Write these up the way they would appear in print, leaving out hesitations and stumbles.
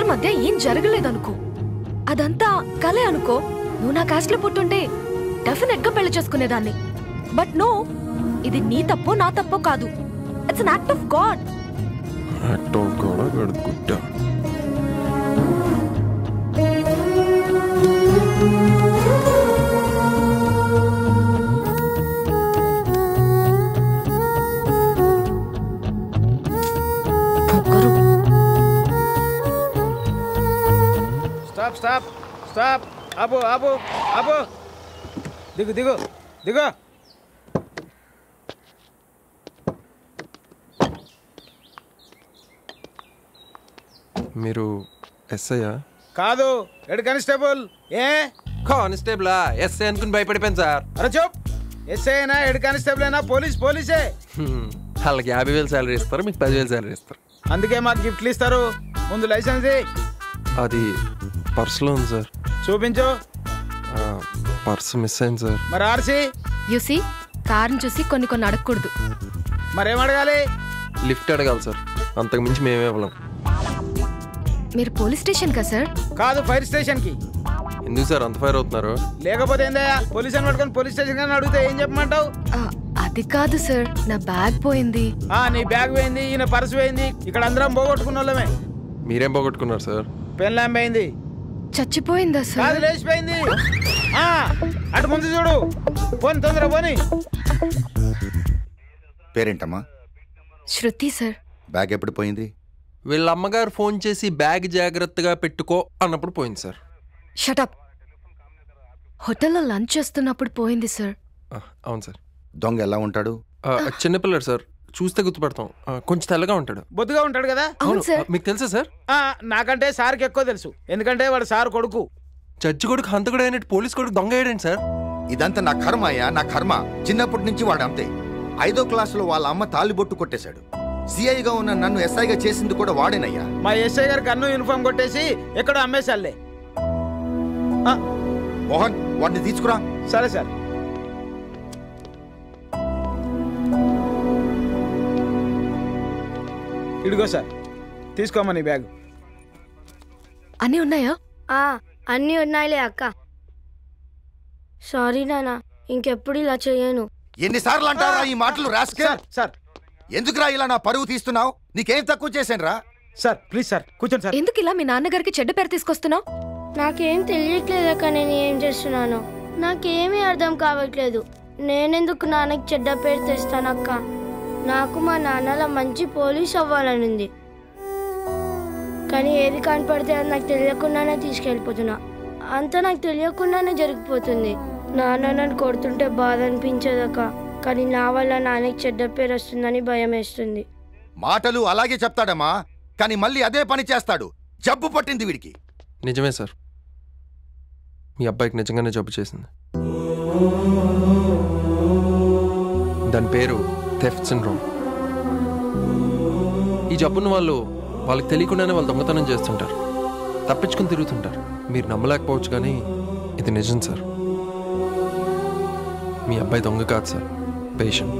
మధ్య ఏం జరగలేదనుకో, అదంతా కలే అనుకో, నువ్వు నా కాస్ట్ లో పుట్టుంటే డెఫినెట్ గా పెళ్లి చేసుకునేదాన్ని. బట్ నో, ఇది నీ తప్పో నా తప్పో కాదు. It's an act of God. Act of God గడుగుట్ట. Stop stop stop. ఆపు ఆపు ఆపు. దిగు దిగు దిగు. మీరు ఎస్ఐయా? కాదు, హెడ్ కానిస్టేబుల్. ఏ కానిస్టేబులా? ఎస్ఐ అనుకుని భయపడిపోయాను సార్. అరే చూప్. ఎస్ఐ అయినా హెడ్ కానిస్టేబుల్ అయినా పోలీసే. వాళ్ళకి 50,000 శాలరీ ఇస్తారు, మీకు 10,000 శాలరీ ఇస్తారు. అందుకే మాకు గిఫ్ట్లు ఇస్తారు. ముందు లైసెన్స్ అది పర్సులో ఉంది సార్. చూపించు. పర్సు మిస్ అయింది సార్. మరి ఆర్సీ? యూసీ, కార్ని చూసి కొన్ని అడగకూడదు. మరేం అడగాలి? లిఫ్ట్ అడగాలి సార్, అంతకు మించి మేమే ఇవ్వలేం. మీరు పోలీస్ స్టేషన్ కా సార్? కాదు, ఫైర్ స్టేషన్ కి. ఎందుకు సార్ అంత ఫైర్ అవుతున్నారు? లేకపోతే ఏందయ్యా, పోలీస్ అని పట్టుకొని పోలీస్ స్టేషన్ కానీ అడిగితే ఏం చెప్పమంటావు? అది కాదు సార్, నా బ్యాగ్ పోయింది. నీ బ్యాగ్ పోయింది, ఈయన పర్సు పోయింది, ఇక్కడ అందరం పోగొట్టుకున్న వాళ్ళమే. మీరేం పోగొట్టుకున్నారు సార్? పెన్ ల్యాంప్ పోయింది. చచ్చిపోయిందా సార్? కాదు, లేచిపోయింది. అటు ముందు చూడు. పోని, తొందర పోని. పేరేంటమ్మా? శృతి సార్. బ్యాగ్ ఎప్పుడు పోయింది? వీళ్ళ అమ్మగారు ఫోన్ చేసి బ్యాగ్ జాగ్రత్తగా పెట్టుకో అన్నప్పుడు పోయింది సార్. షటప్. హోటల్లో లంచ్ చేస్తున్నప్పుడు పోయింది సార్. అవును సార్. దొంగ ఎలా ఉంటాడు? చిన్నపిల్లడు సార్, చూస్తే గుర్తుపడతాం. కొంచెం తెల్లగా ఉంటాడు. బొద్దుగా ఉంటాడు కదా? అవును సార్. మీకు తెలుసా సార్? నాకంటే సార్కి ఎక్కువ తెలుసు, ఎందుకంటే వాడు సార్ కొడుకు. జడ్జి కొడుకు హంతకుడు అయినట్టు పోలీస్ కొడుకు దొంగ అయ్యాడండి సార్. ఇదంతా నా కర్మ అయ్యా, నా కర్మ. చిన్నప్పటి నుంచి వాడు అంతే. 5వ క్లాసులో వాళ్ళ అమ్మ తాలిబొట్టు కొట్టేశాడు. సిఐగా ఉన్న నన్ను ఎస్ఐగా చేసింది కూడా వాడేనయ్యా. మా ఎస్ఐ గారు కన్ను యూనిఫామ్ కొట్టేసి ఎక్కడో అమ్మేశాలే. మోహన్, వాడిని తీసుకురా. సరే సార్. ఇదిగో సార్, తీసుకోమని బ్యాగ్. అన్నీ ఉన్నాయా? అన్నీ ఉన్నాయిలే అక్క. సారీ నాన్న, ఇంకెప్పుడు ఇలా చేయను. ఎన్నిసార్లు అంటారా ఈ మాటలు? రాస్కెల్. సార్, ఎందుకురా ఇలా నా పరువు తీస్తున్నావు? నీకేం తక్కువ చేశాను రా? సార్ ప్లీజ్ సార్, కూర్చోండి సార్. ఎందుకు ఇలా మీ నాన్నగారికి చెడ్డ పేరు తీసుకొస్తున్నావు? నాకేం తెలియట్లేదక్క, నేను ఏం చేస్తున్నాను నాకేమీ అర్థం కావట్లేదు. నేనెందుకు నాన్నకి చెడ్డ పేరు తెస్తానక్క? నాకు మా నాన్నలా మంచి పోలీస్ అవ్వాలనుంది, కానీ ఏది కనపడితే అది నాకు తెలియకుండానే తీసుకెళ్ళిపోతున్నా. అంతా నాకు తెలియకుండానే జరిగిపోతుంది. నాన్న నన్ను కొడుతుంటే బాధ అనిపించదక్క, కానీ నా వల్ల నాన్నకి చెడ్డ పేరు వస్తుందని భయం వేస్తుంది. మాటలు అలాగే చెప్తాడమ్మా, కానీ మళ్ళీ అదే పని చేస్తాడు. జబ్బు పట్టింది వీడికి. నిజమే సార్, మీ అబ్బాయికి నిజంగానే జబ్బు చేసింది. దాని పేరు థెఫ్ట్ సిండ్రోమ్. ఈ జబ్బున్న వాళ్ళకి తెలియకుండానే వాళ్ళు దొంగతనం చేస్తుంటారు, తప్పించుకుని తిరుగుతుంటారు. మీరు నమ్మలేకపోవచ్చు, కానీ ఇది నిజం సార్. మీ అబ్బాయి దొంగ కాదు సార్, పేషెంట్.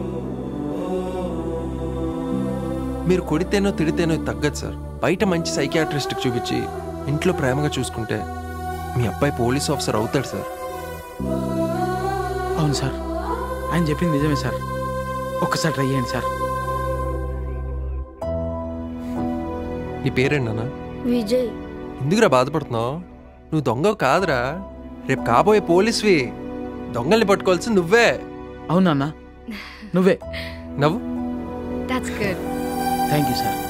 మీరు కొడితేనో తిడితేనో తగ్గదు సార్. బయట మంచి సైకియాట్రిస్ట్కి చూపించి ఇంట్లో ప్రేమగా చూసుకుంటే మీ అబ్బాయి పోలీస్ ఆఫీసర్ అవుతాడు సార్. అవును సార్, ఆయన చెప్పింది నిజమే సార్. ఒక్కసారి ట్రై చేయండి సార్. నీ పేరేంటన్నా? విజయ్. ఎందుకురా బాధపడుతున్నావు? నువ్వు దొంగ కాదురా, రేపు కాబోయే పోలీస్వి. దొంగల్ని పట్టుకోవాల్సింది నువ్వే. అవునన్నా, నువ్వే. నవ్వు. That's good. Thank you sir.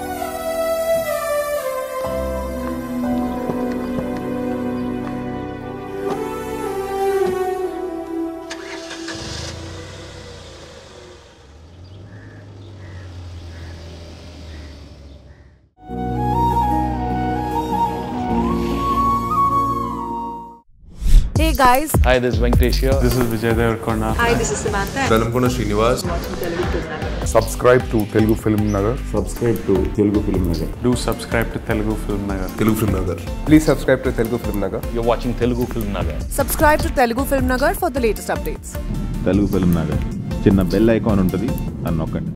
Hey guys. Hi, this is Venkatesh here. This is Vijay Devarkonda. Hi, this is Samantha. Velamkona Srinivas. Subscribe to Telugu Film Nagar. Subscribe to Telugu Film Nagar. Do subscribe to Telugu Film Nagar. Telugu Film Nagar. Please subscribe to Telugu Film Nagar. You're watching Telugu Film Nagar. Subscribe to Telugu Film Nagar for the latest updates. Telugu Film Nagar. చిన్న bell icon ఉంటుంది, అని నొక్కండి.